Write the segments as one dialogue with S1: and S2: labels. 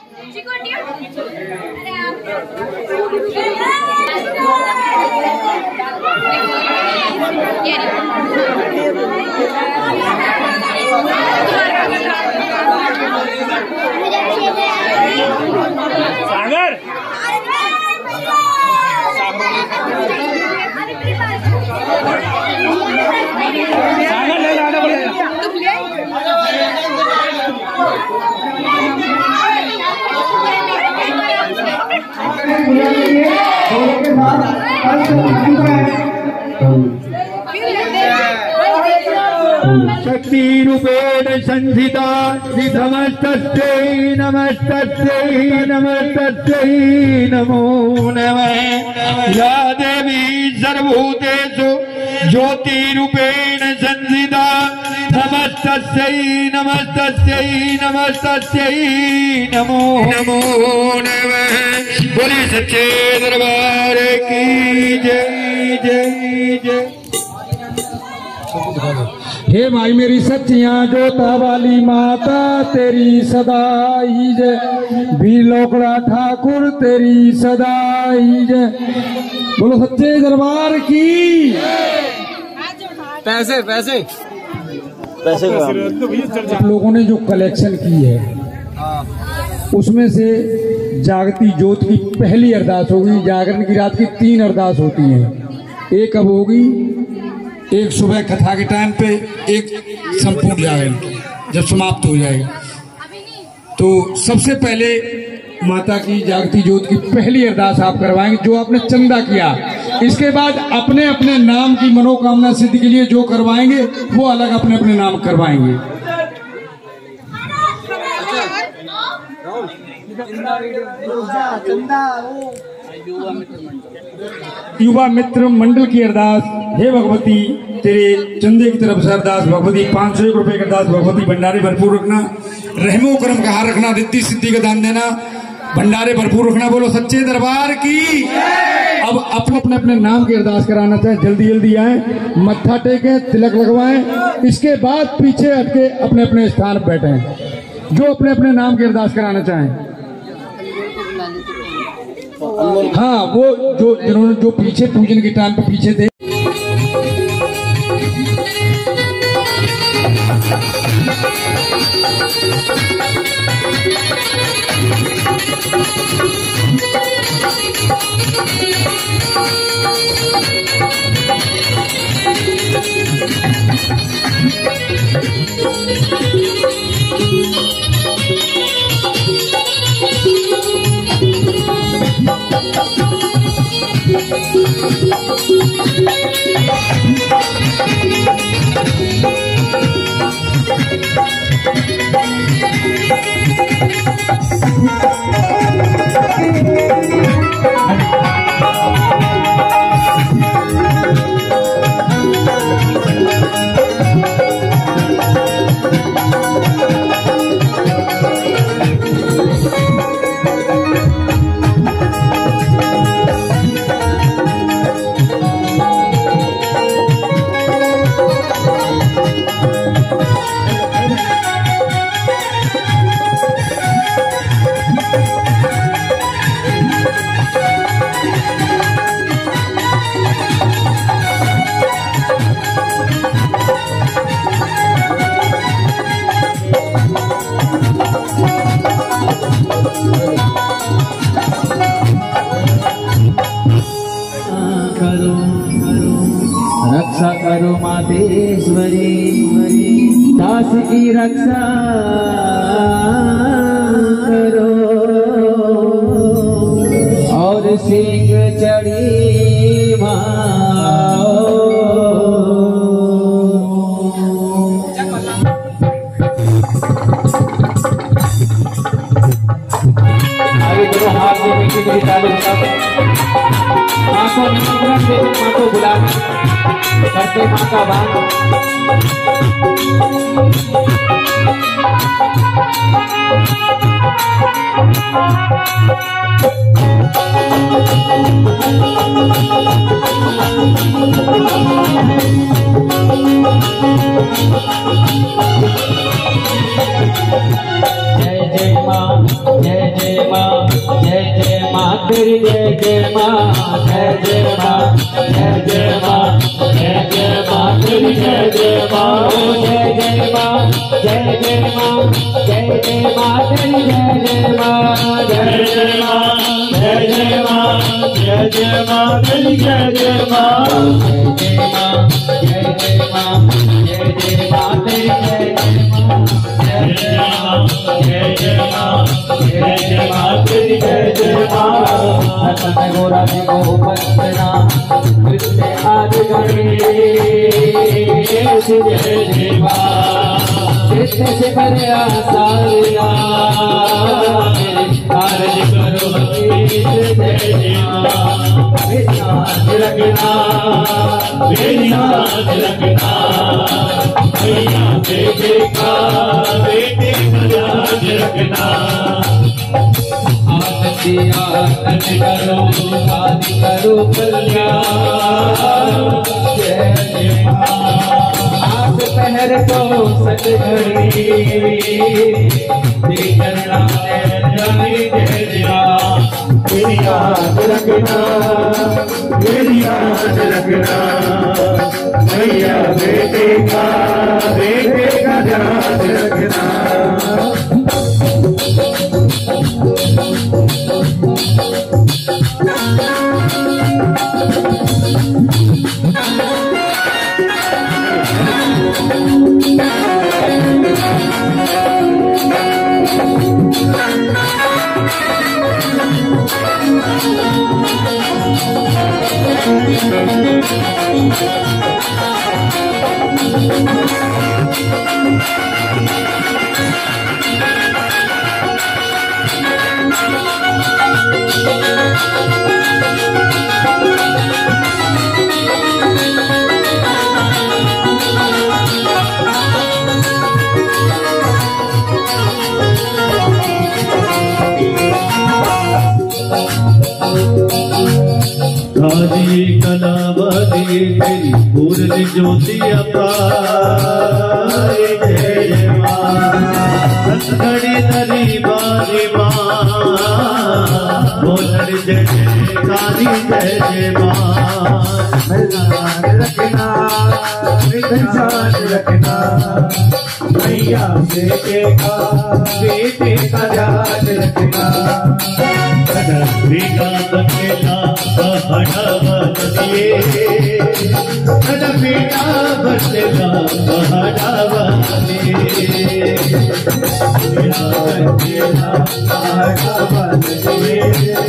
S1: सागर सागर ले लाना पड़ेगा।
S2: शक्ति रूपेण संस्थिता नमस्तस्यै नमस्तस्यै नमस्तस्यै नमो नमः। या देवी सर्वभूतेषु ज्योतिरूपेण संस्थिता नमस्तस्यै नमस्तस्यै नमस्तस्यै नमो नमो नमः। बोले सच्चे दरबार की जय जय जय। हे माई मेरी सच्चियां जोता वाली माता तेरी सदाई जय। वीर लोकड़ा ठाकुर तेरी सदाई जय। बोलो सच्चे दरबार की।
S3: पैसे पैसे
S2: पैसे आप लोगों ने जो कलेक्शन की है उसमें से जागती ज्योत की पहली अरदास होगी। जागरण की रात की 3 अरदास होती हैं। एक अब होगी, एक सुबह कथा के टाइम पे, एक संपूर्ण जागरण जब समाप्त हो जाएगा। तो सबसे पहले माता की जागती ज्योत की पहली अरदास आप करवाएंगे जो आपने चंदा किया। इसके बाद अपने अपने नाम की मनोकामना सिद्धि के लिए जो करवाएंगे वो अलग अपने अपने नाम करवाएंगे। युवा मित्र मंडल की अरदास। हे भगवती तेरे चंदे की तरफ से अरदास भगवती। 501 रुपए की अरदास भगवती। भंडारे भरपूर रखना, रहमो करम का हार रखना, रिद्धि सिद्धि का दान देना, भंडारे भरपूर रखना। बोलो सच्चे दरबार की। अब अपने अपने अपने नाम की अरदास कराना चाहे जल्दी जल्दी आए, मत्था टेके, तिलक लगवाएं। इसके बाद पीछे हटके अपने अपने स्थान पर बैठे जो अपने अपने नाम की अरदास कराना चाहें। हाँ, वो जो जिन्होंने जो पीछे पूजन के टाइम पे पीछे थे।
S4: रक्षा करो मातेश्वरी, दास की रक्षा करो और सिंह चढ़ी माओ। आगे दोनों हाथ में मीठी मीठी ताली माँ को निमंत्रण दे, माँ को बुला करते माँ का बात। जय जय जय माँ जय जय माँ जय जय माँ तेरी जय जय माँ जय जय माँ जय जय माँ जय जय माँ तेरी जय जय माँ जय जय माँ जय जय माँ जय जय माँ तेरी जय जय माँ जय जय माँ जय जय माँ जय जय माँ तेरी जय जय माँ जय जय माँ जय जय माँ तेरी जय जय माँ जय जय माँ जय जय माँ जय जय माँ तेरी जय जय माँ हसन गोरा जी को बंदना कृष्ण आद गणेश जय जय माँ कृष्ण से बड़े आसारिया कार्य करो जय जय माँ रखना मेरी नाज रखना भैया बेटे का बेटे का याद रखना आरती आरती करो शादी करो कल्याण जय जय माँ हाथ पहर को सच घड़ी करना जय जय माँ मेरी याद रखना मेरी याद रखना भैया बेटे का याद रखना
S3: हाजी कलावती तेरी पूर्ण ज्योति अपार जय जय माँ हथकड़ी धरी बारी माँ बोलड़ जय जयकारी जय जय माँ रखना रखना भैया बेटे का याद रखना बेटा बचेगा बहाड़ा दिए बेटा बचेगा बहाड़ा दिए बेटा बचेगा बहाड़ा दिए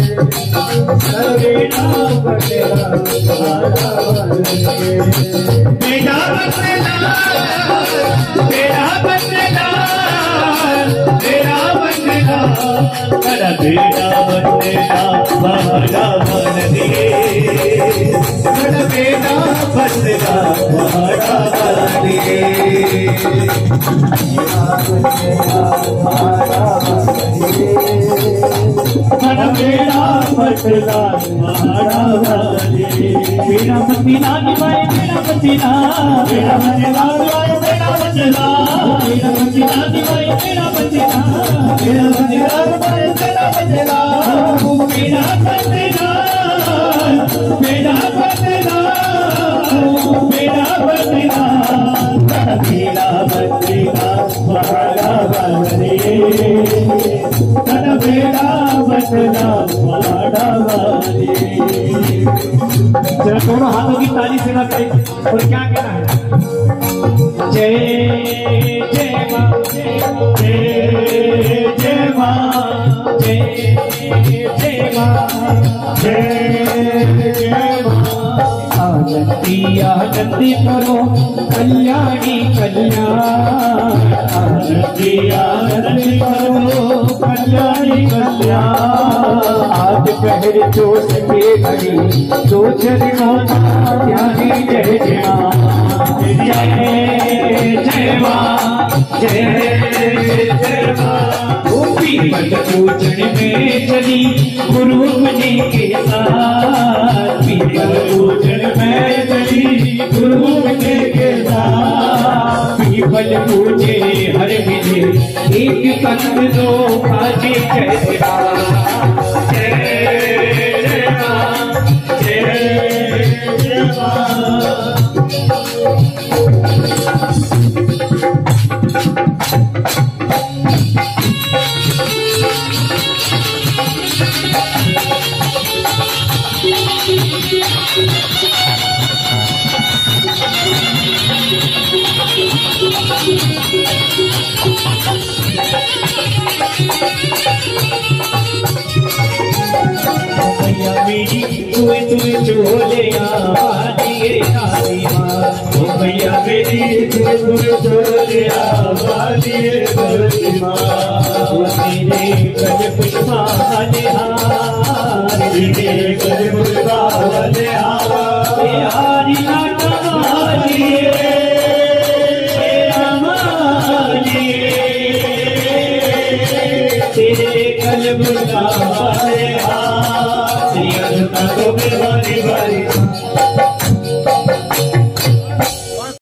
S3: बेटा बचेगा बहाड़ा दिए बेटा बचेगा बेटा बचेगा बेटा बचेगा मेरा बेटा बचेगा बहाड़ा बन दिए मेरा बेटा बचेगा बहाड़ा बन दिए मेरा बेटा बचेगा बहाड़ा बन दिए मेरा मदीना निभाए मेरा मदीना मेरा मदीना निभाए मेरा मदीना मेरा मदीना निभाए मेरा मदीना मेरा मदीना निभाए मेरा मदीना मेरा मदीना मेरा मदीना मेरा मदीना मेरा मदीना बहाड़ा बने मेरा मदीना बहाड़ा बने जरा दोनों हाथों की ताली से ना करें और क्या कहना है जय जय माँ जय जय माँ जय जय माँ जय जय माँ आनंदी आनंदी करो कल्याणी कल्याण आनंदी आनंदी करो कल्याणी कल्याण आज पहर जोश के घड़ी दो चरणों ध्यानी जय जय माँ जय जय माँ जय जय माँ पीपल पूजन में चली गुरु मुनि के साथ पीपल पूजन में चली गुरु मुनि के साथ पीपल पूजे हर मिले एक कंद दो भाजी जय जय मां जय जय मां। मेरी तुए तुए चोलिया बादिए काली माँ, ओ भैया मेरी तुए तुए चोलिया बादिए काली माँ। तेरे गले पुष्पा वाले हार, तेरे गले पुष्पा वाले हार, हारी नाटा मालिए मालिए, तेरे गले पुष्पा वाले हार। तो मेरी बारी